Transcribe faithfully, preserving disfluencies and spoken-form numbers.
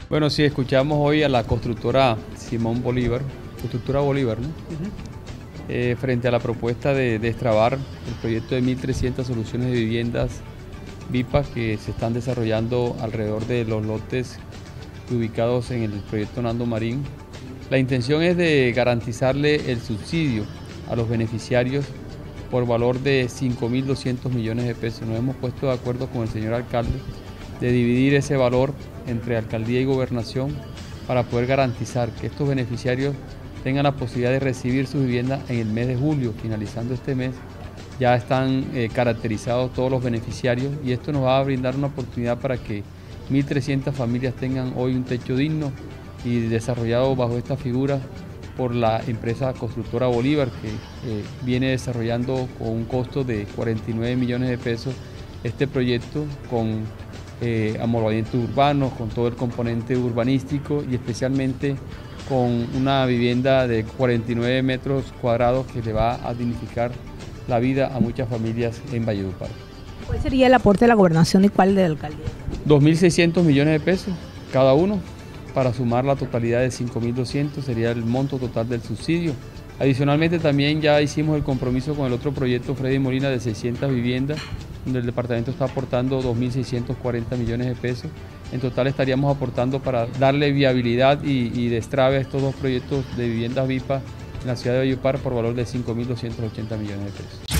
Bueno, sí, escuchamos hoy a la constructora Simón Bolívar, constructora Bolívar, ¿no? Uh-huh. Eh, frente a la propuesta de destrabar el proyecto de mil trescientas soluciones de viviendas V I P A que se están desarrollando alrededor de los lotes ubicados en el proyecto Nando Marín. La intención es de garantizarle el subsidio a los beneficiarios por valor de cinco mil doscientos millones de pesos. Nos hemos puesto de acuerdo con el señor alcalde de dividir ese valor entre alcaldía y gobernación para poder garantizar que estos beneficiarios tengan la posibilidad de recibir su vivienda en el mes de julio. Finalizando este mes ya están eh, caracterizados todos los beneficiarios y esto nos va a brindar una oportunidad para que mil trescientas familias tengan hoy un techo digno y desarrollado bajo esta figura por la empresa constructora Bolívar, que eh, viene desarrollando con un costo de cuarenta y nueve millones de pesos este proyecto con eh, amoblamientos urbanos, con todo el componente urbanístico y especialmente con una vivienda de cuarenta y nueve metros cuadrados que le va a dignificar la vida a muchas familias en Valledupar. ¿Cuál sería el aporte de la gobernación y cuál de la alcaldía? dos mil seiscientos millones de pesos cada uno, para sumar la totalidad de cinco mil doscientos, sería el monto total del subsidio. Adicionalmente también ya hicimos el compromiso con el otro proyecto Freddy Molina de seiscientas viviendas, donde el departamento está aportando dos mil seiscientos cuarenta millones de pesos. En total estaríamos aportando para darle viabilidad y, y destrabe a estos dos proyectos de viviendas V I P A en la ciudad de Valledupar por valor de cinco mil doscientos ochenta millones de pesos.